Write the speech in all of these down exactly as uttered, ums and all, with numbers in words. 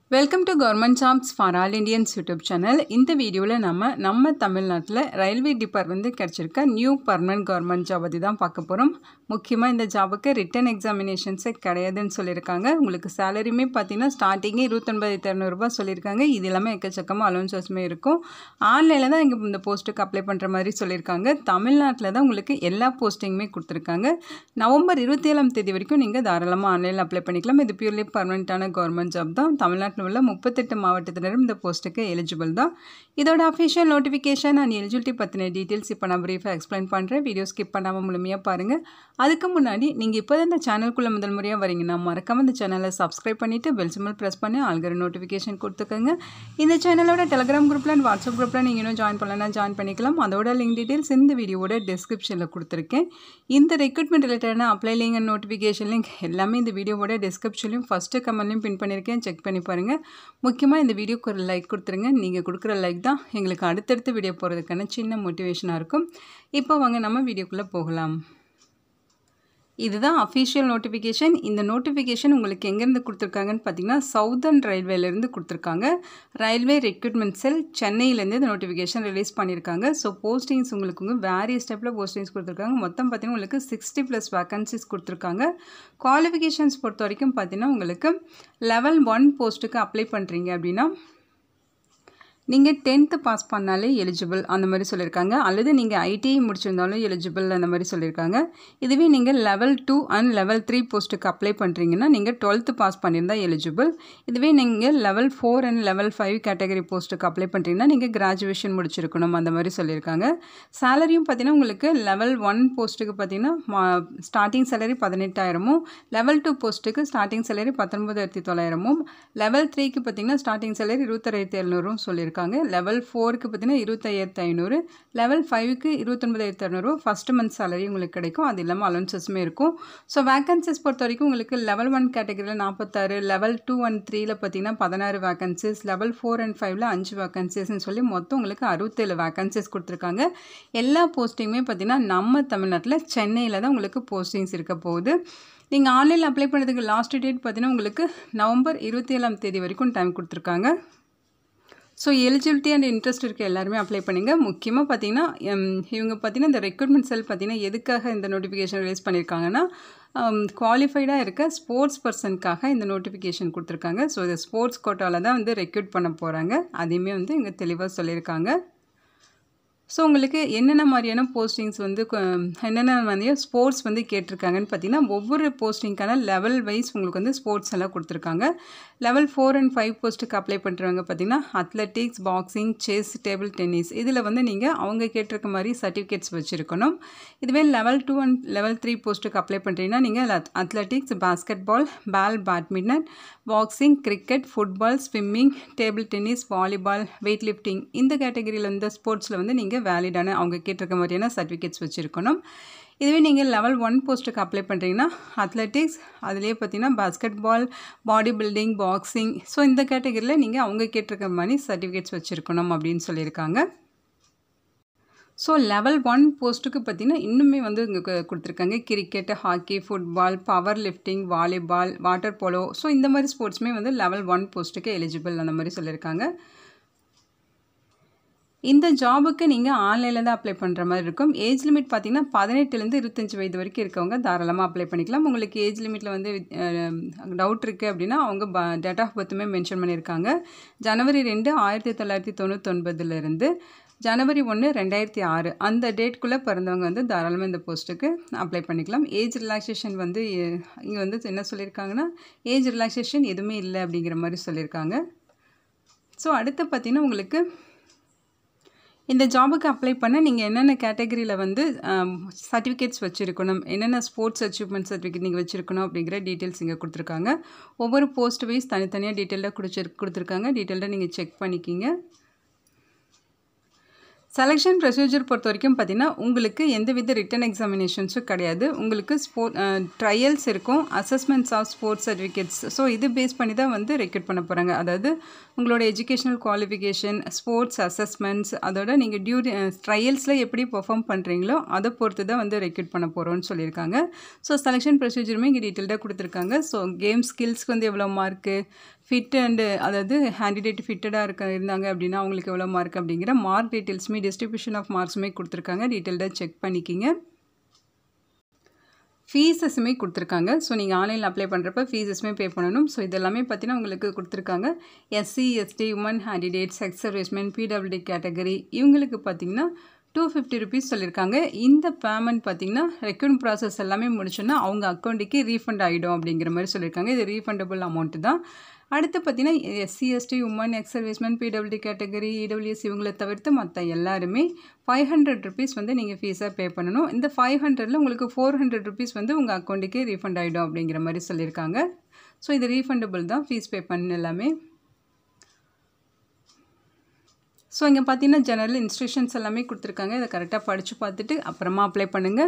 Welcome to Government Jobs for All Indians YouTube channel. இந்த வீடியோவில் நம்ம நம்ம தமிழ்நாட்டில் ரயில்வே டிபார்ட்மெண்ட் கிடைச்சிருக்க நியூ பர்மனன்ட் கவர்மெண்ட் ஜாப் பற்றி தான் பார்க்க போகிறோம். முக்கியமாக இந்த ஜாபுக்கு ரிட்டன் எக்ஸாமினேஷன்ஸே கிடையாதுன்னு சொல்லியிருக்காங்க. உங்களுக்கு சேலரியுமே பார்த்தீங்கன்னா ஸ்டார்டிங்கே இருபத்தொன்பதாயிரத்தி இரநூறுபா சொல்லியிருக்காங்க. இது எல்லாமே எக்கச்சக்கமாக அலோன்சஸுமே இருக்கும். ஆன்லைனில் தான் இங்கே இந்த போஸ்ட்டுக்கு அப்ளை பண்ணுற மாதிரி சொல்லியிருக்காங்க. தமிழ்நாட்டில் தான் உங்களுக்கு எல்லா போஸ்டிங்குமே கொடுத்துருக்காங்க. நவம்பர் இருபத்தி ஏழாம் தேதி வரைக்கும் நீங்கள் தாராளமாக ஆன்லைனில் அப்ளை பண்ணிக்கலாம். இது பியூர்லி பர்மனெண்ட்டான கவர்மெண்ட் ஜாப் தான். தமிழ்நாட்டில் உள்ள முப்பத்தெட்டு மாவட்டத்தினரும் இந்த போஸ்ட்டுக்கு எலிஜிபிள் தான். இதோட அஃபிஷியல் நோட்டிஃபிகேஷன் அண்ட் எலிஜிபிலிட்டி பற்றின டீட்டெயில்ஸ் இப்போ நான் ப்ரீஃபாக எக்ஸ்பிளைன் பண்ணுறேன். வீடியோ ஸ்கிப் பண்ணாமல் முழுமையாக பாருங்கள். அதுக்கு முன்னாடி நீங்கள் இப்போ தான் இந்த சேனலுக்குள்ளே முதல் முறையாக வரீங்கன்னா மறக்காமல் இந்த சேனலை சப்ஸ்கிரைப் பண்ணிவிட்டு பெல் சிம்பல் ப்ரெஸ் பண்ணி ஆல்கிற நோட்டிஃபிகேஷன் கொடுத்துக்கோங்க. இந்த சேனலோட டெலிகிராம் குரூப்பில் அண்ட் வாட்ஸ்அப் குரூப்பில் நீங்கள் இன்னும் ஜாயின் பண்ணலன்னா ஜாயின் பண்ணிக்கலாம். அதோட லிங்க் டீட்டெயில்ஸ் இந்த வீடியோவோட டிஸ்கிரிப்ஷனில் கொடுத்துருக்கேன். இந்த ரெக்ரூட்மெண்ட் ரிலேட்டடான apply link and notification link எல்லாமே இந்த வீடியோவோட டிஸ்கிரிப்ஷன்லையும் ஃபஸ்ட்டு கமெண்ட்லையும் பின் பண்ணியிருக்கேன். செக் பண்ணி பாருங்கள். முக்கியமாக இந்த வீடியோக்கு ஒரு லைக் கொடுத்துருங்க. நீங்கள் கொடுக்குற லைக் தான் எங்களுக்கு அடுத்தடுத்து வீடியோ போகிறதுக்கான சின்ன மோட்டிவேஷனாக இருக்கும். இப்போ வாங்க நம்ம வீடியோக்குள்ளே போகலாம். இதுதான் அஃபிஷியல் நோட்டிஃபிகேஷன். இந்த நோட்டிஃபிகேஷன் உங்களுக்கு எங்கேருந்து கொடுத்துருக்காங்கன்னு பார்த்தீங்கன்னா சவுதர்ன் ரயில்வேலேருந்து கொடுத்துருக்காங்க. ரயில்வே ரெக்ரூட்மெண்ட் செல் சென்னையிலேருந்து இந்த நோட்டிஃபிகேஷன் ரிலீஸ் பண்ணியிருக்காங்க. ஸோ போஸ்டிங்ஸ் உங்களுக்கு வேரியஸ் டைப்பில் போஸ்டிங்ஸ் கொடுத்துருக்காங்க. மொத்தம் பார்த்தீங்கன்னா உங்களுக்கு சிக்ஸ்டி ப்ளஸ் வேக்கன்சிஸ் கொடுத்துருக்காங்க. குவாலிஃபிகேஷன்ஸ் பொறுத்த வரைக்கும் பார்த்தீங்கன்னா உங்களுக்கு லெவல் ஒன் போஸ்ட்டுக்கு அப்ளை பண்ணுறீங்க அப்படின்னா நீங்கள் டென்த்து பாஸ் பண்ணாலே எலிஜிபிள் அந்த மாதிரி சொல்லியிருக்காங்க. அல்லது நீங்கள் ஐடிஐ முடிச்சிருந்தாலும் எலிஜிபிள் அந்த மாதிரி சொல்லியிருக்காங்க. இதுவே நீங்கள் level two and level three போஸ்ட்டுக்கு அப்ளை பண்ணுறீங்கன்னா நீங்கள் டுவெல்த்து பாஸ் பண்ணியிருந்தால் எலிஜிபிள். இதுவே நீங்கள் level four and level five category போஸ்ட்டுக்கு அப்ளை பண்ணுறீங்கன்னா நீங்கள் கிராஜுவேஷன் முடிச்சிருக்கணும் அந்த மாதிரி சொல்லியிருக்காங்க. சேலரியும் பார்த்தீங்கன்னா உங்களுக்கு லெவல் ஒன் போஸ்ட்டுக்கு பார்த்தீங்கன்னா ஸ்டார்டிங் சேலரி பதினெட்டாயிரமும், லெவல் டூ போஸ்ட்டுக்கு ஸ்டார்டிங் சேலரி பத்தொன்பதாயிரத்தி தொள்ளாயிரமும், லெவல் த்ரீக்கு பார்த்தீங்கன்னா ஸ்டார்டிங் சேலரி இருபத்தாயிரத்தி எழுநூறும் சொல்லியிருக்காங்க. லெவல் ஃபோருக்கு பார்த்தீங்கன்னா இருபத்தாயிரத்தி ஐநூறு, லெவல் ஃபைவுக்கு இருபத்தொன்பதாயிரத்தி இரநூறு ஃபர்ஸ்ட் மந்த் சேலரி உங்களுக்கு கிடைக்கும். அது இல்லாமல் அலோன்சஸுமே இருக்கும். ஸோ வேகன்சிஸ் பொறுத்த வரைக்கும் உங்களுக்கு லெவல் ஒன் கேட்டகரியில் நாற்பத்தாறு, லெவல் டூ அண்ட் த்ரீல பார்த்தீங்கன்னா பதினாறு வேகன்சிஸ், லெவல் ஃபோர் அண்ட் ஃபைவ்ல அஞ்சு வேகன்சிஸ்ன்னு சொல்லி மொத்தம் உங்களுக்கு அறுபத்தேழு வேகன்சிஸ் கொடுத்துருக்காங்க. எல்லா போஸ்டிங்குமே பார்த்தீங்கன்னா நம்ம தமிழ்நாட்டில் சென்னையில் தான் உங்களுக்கு போஸ்டிங்ஸ் இருக்க போகுது. நீங்கள் ஆன்லைனில் அப்ளை பண்ணுறதுக்கு லாஸ்ட் டேட் பார்த்தீங்கன்னா உங்களுக்கு நவம்பர் இருபத்தி ஏழாம் தேதி வரைக்கும் டைம் கொடுத்துருக்காங்க. ஸோ எலிஜிபிலிட்டி அண்ட் இன்ட்ரெஸ்ட் இருக்க எல்லாருமே அப்ளை பண்ணுங்க. முக்கியமாக பார்த்தீங்கன்னா இவங்க பார்த்தீங்கன்னா இந்த ரெக்ரூட்மெண்ட் செல் பார்த்தீங்கன்னா எதுக்காக இந்த நோட்டிஃபிகேஷன் ரிலீஸ் பண்ணியிருக்காங்கன்னா குவாலிஃபைடாக இருக்க ஸ்போர்ட்ஸ் பர்சனுக்காக இந்த நோட்டிஃபிகேஷன் கொடுத்துருக்காங்க. ஸோ இந்த ஸ்போர்ட்ஸ் கோட்டாவில் தான் வந்து ரெக்ரூட் பண்ண போகிறாங்க. அதையுமே வந்து இங்கே தெளிவாக சொல்லியிருக்காங்க. ஸோ உங்களுக்கு என்னென்ன மாதிரியான போஸ்டிங்ஸ் வந்து என்னென்ன மாதிரியான ஸ்போர்ட்ஸ் வந்து கேட்டிருக்காங்கன்னு பார்த்தீங்கன்னா ஒவ்வொரு போஸ்டிங்கான லெவல் வைஸ் உங்களுக்கு வந்து ஸ்போர்ட்ஸ் எல்லாம் கொடுத்துருக்காங்க. லெவல் ஃபோர் அண்ட் ஃபைவ் போஸ்ட்டுக்கு அப்ளை பண்ணுறவங்க பார்த்தீங்கன்னா athletics, boxing, chess, table tennis இதில் வந்து நீங்கள் அவங்க கேட்டிருக்க மாதிரி சர்டிஃபிகேட்ஸ் வச்சுருக்கணும். இதுவே level two and level three போஸ்ட்டுக்கு அப்ளை பண்ணுறீங்கன்னா நீங்கள் athletics, basketball, ball, badminton, boxing, cricket, football, swimming, table tennis, volleyball, weight lifting இந்த கேட்டகரியில் இந்த ஸ்போர்ட்ஸில் வந்து நீங்கள் வேலிடான அவங்க கேட்டிருக்க மாதிரியான சர்டிஃபிகேட்ஸ் வச்சுருக்கணும். இதுவே நீங்கள் லெவல் ஒன் போஸ்ட்டுக்கு அப்ளை பண்ணுறீங்கன்னா அத்லெட்டிக்ஸ், அதுலேயே பார்த்தீங்கன்னா basketball, body building, boxing so இந்த கேட்டகரியில் நீங்கள் அவங்க கேட்டிருக்க மாதிரி சர்டிஃபிகேட்ஸ் வச்சுருக்கணும் அப்படின்னு சொல்லியிருக்காங்க. ஸோ லெவல் ஒன் போஸ்ட்டுக்கு பார்த்திங்கன்னா இன்னுமே வந்து இங்கே கொடுத்துருக்காங்க cricket, hockey, football, power lifting, volleyball, water polo so இந்த மாதிரி ஸ்போர்ட்ஸுமே வந்து லெவல் ஒன் போஸ்ட்டுக்கு எலிஜிபிள் அந்த மாதிரி சொல்லியிருக்காங்க. இந்த ஜாபுக்கு நீங்கள் ஆன்லைனில் தான் அப்ளை பண்ணுற மாதிரி இருக்கும். ஏஜ் லிமிட் பார்த்தீங்கன்னா பதினெட்டுலேருந்து இருபத்தஞ்சி வயது வரைக்கும் இருக்கவங்க தாராளமாக அப்ளை பண்ணிக்கலாம். உங்களுக்கு ஏஜ் லிமிட்டில் வந்து டவுட் இருக்குது அப்படின்னா அவங்க ப டேட் ஆஃப் பர்த்துமே மென்ஷன் பண்ணியிருக்காங்க. ஜனவரி ரெண்டு ஆயிரத்தி தொள்ளாயிரத்தி தொண்ணூத்தொன்பதுலேருந்து ஜனவரி ஒன்று ரெண்டாயிரத்தி ஆறு அந்த டேட்குள்ளே பிறந்தவங்க வந்து தாராளமாக இந்த போஸ்ட்டுக்கு அப்ளை பண்ணிக்கலாம். ஏஜ் ரிலாக்ஸேஷன் வந்து இங்கே வந்து என்ன சொல்லியிருக்காங்கன்னா ஏஜ் ரிலாக்ஸேஷன் எதுவுமே இல்லை அப்படிங்கிற மாதிரி சொல்லியிருக்காங்க. ஸோ அடுத்து பார்த்திங்கன்னா உங்களுக்கு இந்த ஜாபுக்கு அப்ளை பண்ண நீங்கள் என்னென்ன கேட்டகரியில் வந்து சர்டிஃபிகேட்ஸ் வச்சுருக்கணும், என்னென்ன ஸ்போர்ட்ஸ் அச்சீவ்மெண்ட் சர்டிஃபிகேட் நீங்கள் வச்சுருக்கணும் அப்படிங்கிற டீட்டெயில்ஸ் இங்கே கொடுத்துருக்காங்க. ஒவ்வொரு போஸ்ட் வைஸ் தனித்தனியாக டீட்டெயிலாக கொடுத்து கொடுத்துருக்காங்க. டீட்டெயிலாக நீங்கள் செக் பண்ணிக்கிங்க. செலெக்ஷன் ப்ரொசீஜர் பொறுத்த வரைக்கும் பார்த்தீங்கன்னா உங்களுக்கு எந்தவித ரிட்டன் எக்ஸாமினேஷன்ஸும் கிடையாது. உங்களுக்கு ஸ்போர்ட் ட்ரையல்ஸ் இருக்கும், assessments of sports certificates so இது பேஸ் பண்ணி தான் வந்து ரெக்ரூட் பண்ண போகிறாங்க. அதாவது உங்களோட எஜுகேஷனல் குவாலிஃபிகேஷன், ஸ்போர்ட்ஸ் அசஸ்மெண்ட்ஸ், அதோட நீங்கள் டியூரி ட்ரையல்ஸில் எப்படி பெர்ஃபார்ம் பண்ணுறீங்களோ அதை பொறுத்து தான் வந்து ரெக்ரூட் பண்ண போகிறோன்னு சொல்லியிருக்காங்க. ஸோ செலெக்ஷன் ப்ரொசீஜருமே இங்கே டீட்டெயில்டாக கொடுத்துருக்காங்க. ஸோ கேம் ஸ்கில்ஸ்க்கு வந்து எவ்வளோ மார்க்கு, ஃபிட் அண்டு அதாவது கேண்டிடேட் ஃபிட்டடாக இருக்க இருந்தாங்க அப்படின்னா அவங்களுக்கு எவ்வளோ மார்க் அப்படிங்கிற மார்க் டீட்டெயில்ஸுமே டிஸ்ட்ரிபியூஷன் ஆஃப் மார்க்ஸுமே கொடுத்துருக்காங்க. டீட்டெயில்டாக செக் பண்ணிக்கிங்க. ஃபீஸஸுமே கொடுத்துருக்காங்க. ஸோ நீங்கள் ஆன்லைனில் அப்ளை பண்ணுறப்ப ஃபீஸஸுமே பே பண்ணணும். ஸோ இதெல்லாமே பார்த்தீங்கன்னா உங்களுக்கு கொடுத்துருக்காங்க. SC ST woman candidates ex servicemen பிடபிள்யூடி கேட்டகரி இவங்களுக்கு பார்த்தீங்கன்னா டூ ஃபிஃப்டி ருபீஸ் சொல்லியிருக்காங்க. இந்த பேமெண்ட் பார்த்தீங்கன்னா ரெக்ரூட்மெண்ட் ப்ராசஸ் எல்லாமே முடிச்சோன்னா அவங்க அக்கௌண்ட்டுக்கு ரீஃபண்ட் ஆகிடும் அப்படிங்கிற மாதிரி சொல்லியிருக்காங்க. இது ரீஃபண்டபுள் அமௌண்ட்டு தான். அடுத்து பார்த்தீங்கன்னா SC ST woman ex servicemen பிடபிள்யூடி கேட்டகரி இடபிள்யூஎஸ் இவங்களை தவிர்த்து மற்ற எல்லாருமே ஃபைவ் ஹண்ட்ரட் ருபீஸ் வந்து நீங்கள் ஃபீஸாக பே பண்ணணும். இந்த ஃபைவ் ஹண்ட்ரடில் உங்களுக்கு ஃபோர் ஹண்ட்ரட் ருபீஸ் வந்து உங்கள் அக்கௌண்ட்டுக்கே ரீஃபண்ட் ஆகிடும் அப்படிங்கிற மாதிரி சொல்லியிருக்காங்க. ஸோ இது ரீஃபண்டபுள் தான் ஃபீஸ் பே பண்ண எல்லாமே. ஸோ இங்கே பார்த்தீங்கன்னா ஜெனரல் இன்ஸ்ட்ரக்ஷன்ஸ் எல்லாமே கொடுத்துருக்காங்க. இதை கரெக்டாக படித்து பார்த்துட்டு அப்புறமா அப்ளை பண்ணுங்கள்.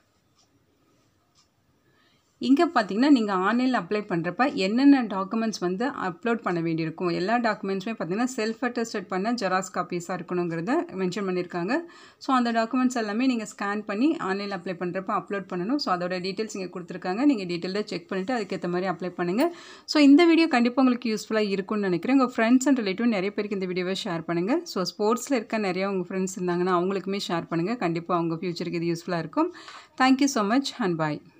இங்கே பார்த்தீங்கன்னா நீங்கள் ஆன்லைனில் அப்ளை பண்ணுறப்ப என்னென்ன டாக்குமெண்ட்ஸ் வந்து அப்லோட் பண்ண வேண்டியிருக்கும், எல்லா டாக்குமெண்ட்ஸுமே பார்த்தீங்கன்னா செல்ஃப் அட்டஸ்டட் பண்ண ஜெராக்ஸ் காப்பீஸாக இருக்கணுங்கிறத மென்ஷன் பண்ணியிருக்காங்க. ஸோ அந்த டாக்குமெண்ட்ஸ் எல்லாமே நீங்கள் ஸ்கேன் பண்ணி ஆன்லைனில் அப்ளை பண்ணுறப்ப அப்லோட் பண்ணணும். ஸோ அதோட டீட்டெயில்ஸ் இங்கே கொடுத்துருக்காங்க. நீங்கள் டீட்டெயிலாக செக் பண்ணிவிட்டு அதுக்கேற்ற மாதிரி அப்ளை பண்ணுங்கள். ஸோ இந்த வீடியோ கண்டிப்பாக உங்களுக்கு யூஸ்ஃபுல்லாக இருக்கும்னு நினைக்கிறேன். உங்கள் ஃப்ரெண்ட்ஸ் அண்ட் ரிலேட்டிவ் நிறைய பேருக்கு இந்த வீடியோவை ஷேர் பண்ணுங்கள். ஸோ ஸ்போர்ட்ஸில் இருக்க நிறைய உங்கள் ஃப்ரெண்ட்ஸ் இருந்தாங்கன்னா அவங்களுக்குமே ஷேர் பண்ணுங்கள். கண்டிப்பாக அவங்க ஃப்யூச்சருக்கு இது யூஸ்ஃபுல்லாக இருக்கும். Thank you so much and bye.